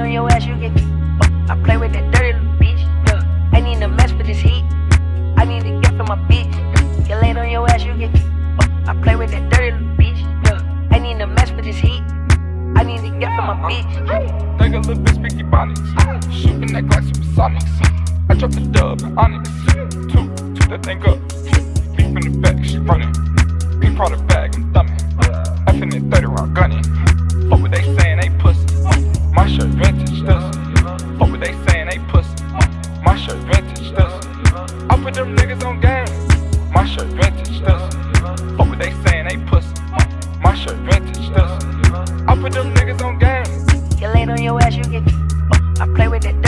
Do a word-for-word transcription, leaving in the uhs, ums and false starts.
on your ass, you get. Oh, I play with that dirty little bitch. Yeah. I need to mess with this heat. I need to get from my bitch. Yeah. You laid on your ass, you get. Oh, I play with that dirty little bitch. Yeah. I need to mess with this heat. I need to get from my bitch. Think a little bit speaky bonics. Shooting that glass supersonics. I drop the dub and onyx. Two, two that thing up. Beef in the back, she running. Pink product bag, I'm thumbing. F in it thirty round gunning. Fuck what they saying, they pussy. My shirt vintage, this. Fuck what they saying, they pussy. My shirt vintage, this. I put them niggas on game. My shirt vintage, this. Fuck what they saying, they pussy. My shirt vintage, this. I put them niggas on game. You laid on your ass, you get. Oh, I play with that